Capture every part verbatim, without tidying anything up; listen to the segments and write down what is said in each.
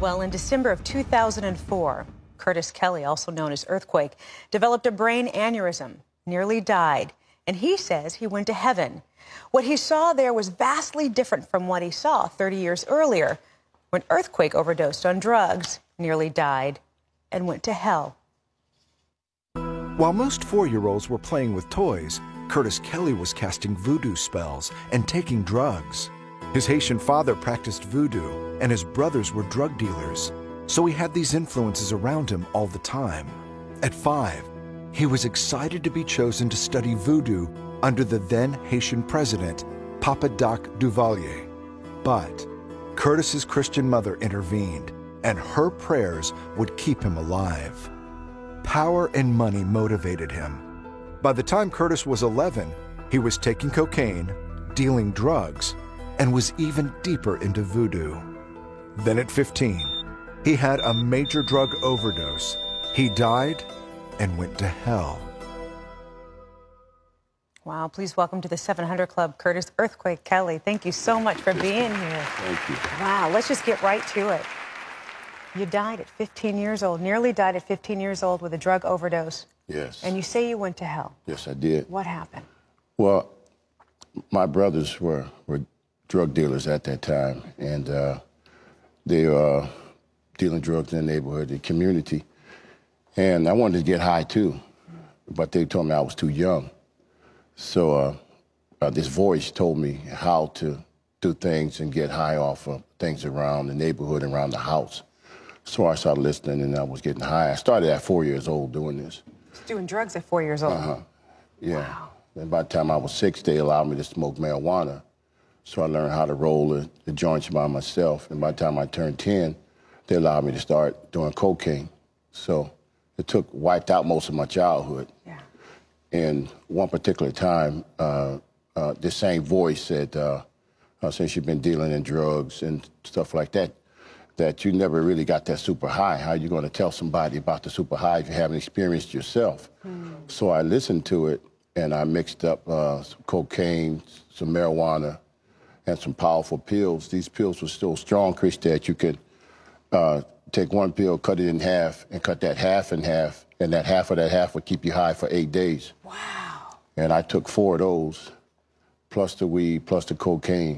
Well, in December of two thousand four, Curtis Kelly, also known as Earthquake, developed a brain aneurysm, nearly died, and he says he went to heaven. What he saw there was vastly different from what he saw thirty years earlier, when Earthquake overdosed on drugs, nearly died, and went to hell. While most four-year-olds were playing with toys, Curtis Kelly was casting voodoo spells and taking drugs. His Haitian father practiced voodoo, and his brothers were drug dealers, so he had these influences around him all the time. At five, he was excited to be chosen to study voodoo under the then Haitian president, Papa Doc Duvalier. But Curtis's Christian mother intervened, and her prayers would keep him alive. Power and money motivated him. By the time Curtis was eleven, he was taking cocaine, dealing drugs, and was even deeper into voodoo. Then at fifteen, he had a major drug overdose. He died and went to hell. Wow, please welcome to the seven hundred Club, Curtis Earthquake Kelly. Thank you so much for being here. Thank you. Wow, let's just get right to it. You died at fifteen years old, nearly died at fifteen years old with a drug overdose. Yes. And you say you went to hell. Yes, I did. What happened? Well, my brothers were, were drug dealers at that time, and uh, they were uh, dealing drugs in the neighborhood, the community. And I wanted to get high too, but they told me I was too young. So uh, uh, this voice told me how to do things and get high off of things around the neighborhood and around the house. So I started listening, and I was getting high. I started at four years old doing this. Doing drugs at four years old? Uh-huh. Yeah. Wow. And by the time I was six, they allowed me to smoke marijuana. So I learned how to roll the, the joints by myself. And by the time I turned ten, they allowed me to start doing cocaine. So it took, wiped out most of my childhood. Yeah. And one particular time, uh, uh, this same voice said, uh, uh, since you've been dealing in drugs and stuff like that, that you never really got that super high. How are you going to tell somebody about the super high if you haven't experienced yourself? Mm. So I listened to it, and I mixed up uh, some cocaine, some marijuana, and some powerful pills. These pills were still strong, Chris, that you could uh, take one pill, cut it in half, and cut that half in half, and that half of that half would keep you high for eight days. Wow. And I took four of those, plus the weed, plus the cocaine.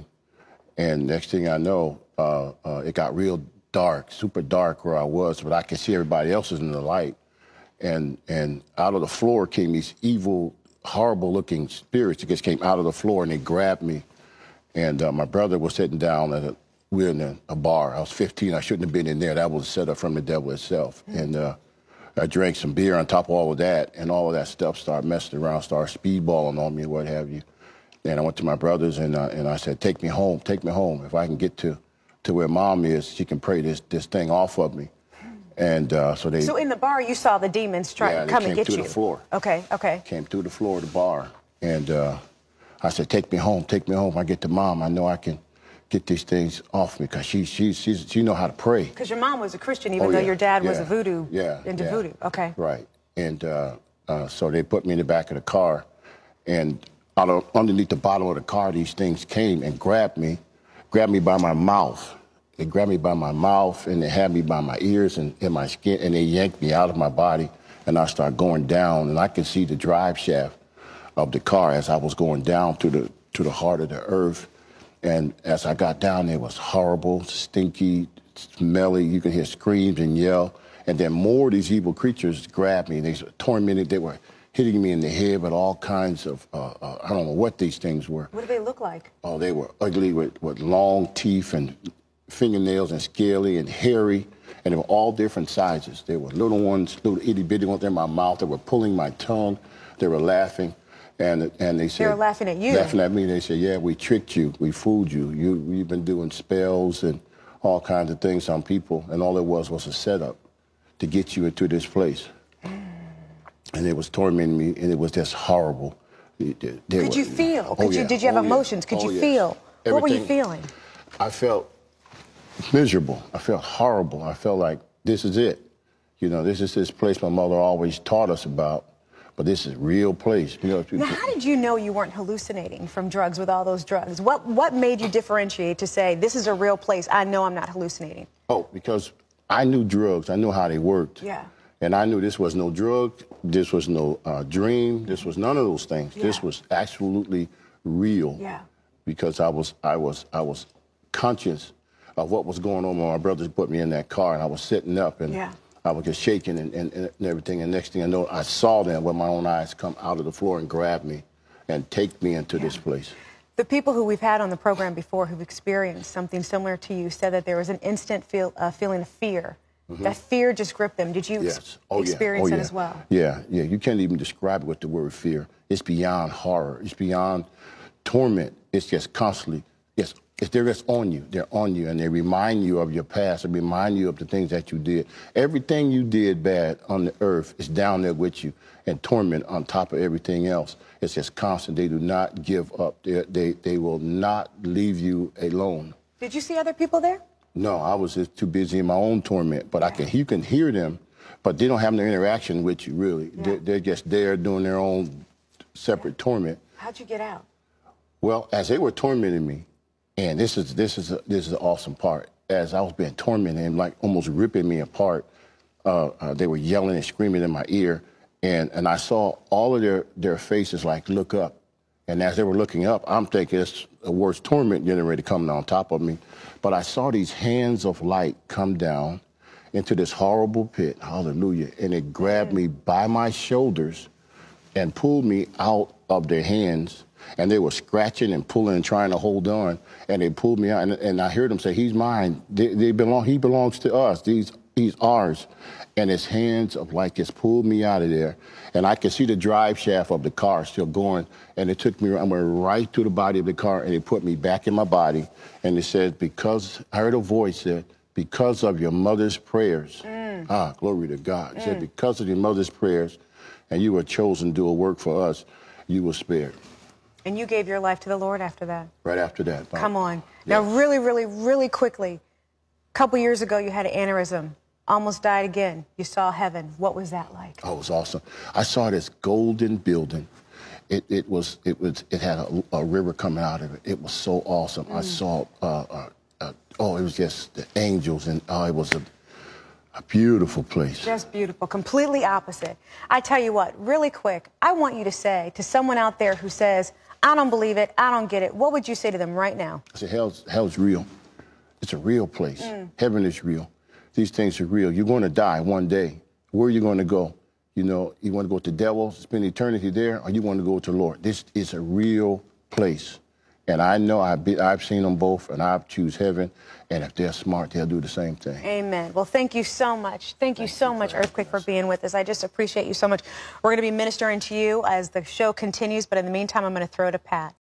And next thing I know, uh, uh, it got real dark, super dark where I was, but I could see everybody else's in the light. And, and out of the floor came these evil, horrible-looking spirits that just came out of the floor, and they grabbed me. And uh, my brother was sitting down at a, we were in a, a bar. I was fifteen. I shouldn't have been in there. That was set up from the devil itself. Mm-hmm. And uh, I drank some beer on top of all of that, and all of that stuff started messing around, started speedballing on me and what have you. And I went to my brothers, and, uh, and I said, take me home, take me home. If I can get to, to where Mom is, she can pray this, this thing off of me. And uh, so they... So in the bar, you saw the demons try yeah, to come and get you? came through the floor. Okay, okay. Came through the floor of the bar. And uh, I said, take me home, take me home. If I get to Mom, I know I can get these things off me, because she, she, she's, she know how to pray. Because your mom was a Christian, even oh, though yeah, your dad yeah, was a voodoo, yeah, into yeah. voodoo. Okay. Right. And uh, uh, so they put me in the back of the car, and out of, underneath the bottom of the car, these things came and grabbed me, grabbed me by my mouth. They grabbed me by my mouth, and they had me by my ears and in my skin, and they yanked me out of my body, and I started going down, and I could see the drive shaft of the car as I was going down to the to the heart of the earth. And as I got down, it was horrible, stinky, smelly. You could hear screams and yell. And then more of these evil creatures grabbed me. They tormented. They were hitting me in the head with all kinds of, uh, uh, I don't know what these things were. What did they look like? Oh, they were ugly with, with long teeth and fingernails and scaly and hairy. And they were all different sizes. They were little ones, little itty bitty ones in my mouth. They were pulling my tongue. They were laughing. And, and they said... They were laughing at you? Laughing at me. They said, yeah, we tricked you. We fooled you. you. We've been doing spells and all kinds of things on people. And all it was was a setup to get you into this place. And it was tormenting me, and it was just horrible. They, they Could were, you feel? Oh, Could you, yeah. Did you have oh, emotions? Yeah. Could oh, you yes. feel? Everything. What were you feeling? I felt miserable. I felt horrible. I felt like this is it. You know, this is this place my mother always taught us about, but this is a real place. You know, now, how did you know you weren't hallucinating from drugs with all those drugs? What, what made you differentiate to say, this is a real place, I know I'm not hallucinating? Oh, because I knew drugs. I knew how they worked. Yeah. And I knew this was no drug, this was no uh, dream, this was none of those things. Yeah. This was absolutely real. Yeah. Because I was, I was, I was conscious of what was going on when my brothers put me in that car, and I was sitting up, and yeah. I was just shaking and, and, and everything. And next thing I know, I saw them with my own eyes come out of the floor and grab me and take me into yeah. this place. The people who we've had on the program before who've experienced something similar to you said that there was an instant feel, uh, feeling of fear. Mm-hmm. That fear just gripped them. Did you yes. ex oh, experience yeah. oh, that yeah. as well? Yeah, yeah. You can't even describe it with the word fear. It's beyond horror. It's beyond torment. It's just constantly, yes, it's, they're just on you. They're on you, and they remind you of your past and remind you of the things that you did. Everything you did bad on the earth is down there with you, and torment on top of everything else. It's just constant. They do not give up. They, they, they will not leave you alone. Did you see other people there? No, I was just too busy in my own torment, but yeah. I can, you can hear them, but they don't have no interaction with you, really. Yeah. They're, they're just there doing their own separate yeah. torment. How'd you get out? Well, as they were tormenting me, and this is this is a, this is the awesome part. As I was being tormented and like almost ripping me apart, uh, uh, they were yelling and screaming in my ear, and and I saw all of their their faces like look up, and as they were looking up, I'm thinking it's a worse torment getting ready to come on top of me, but I saw these hands of light come down into this horrible pit, hallelujah, and it grabbed me by my shoulders and pulled me out of their hands. And they were scratching and pulling and trying to hold on, and they pulled me out. And, and I heard them say, "He's mine. They, they belong. He belongs to us. These, he's ours." And his hands of like just pulled me out of there, and I could see the drive shaft of the car still going. And it took me. I went right through the body of the car, and it put me back in my body. And it said, "Because," I heard a voice said, "Because of your mother's prayers." Mm. Ah, glory to God. It mm. said, "Because of your mother's prayers, and you were chosen to do a work for us, you were spared." And you gave your life to the Lord after that? Right after that. Bob. Come on. Yeah. Now, really, really, really quickly, a couple years ago, you had an aneurysm, almost died again. You saw heaven. What was that like? Oh, it was awesome. I saw this golden building. It, it was, it was, it had a, a river coming out of it. It was so awesome. Mm. I saw, uh, uh, uh, oh, it was just the angels, and oh, it was a, a beautiful place. Just beautiful, completely opposite. I tell you what, really quick, I want you to say to someone out there who says, "I don't believe it, I don't get it," what would you say to them right now? I say, hell's, hell's real. It's a real place. Mm. Heaven is real. These things are real. You're going to die one day. Where are you going to go? You know, you want to go to the devil, spend eternity there, or you want to go to the Lord? This is a real place. And I know I've, been, I've seen them both, and I choose heaven. And if they're smart, they'll do the same thing. Amen. Well, thank you so much. Thank, thank you so you much, Earthquake, for being with us. I just appreciate you so much. We're going to be ministering to you as the show continues, but in the meantime, I'm going to throw to Pat.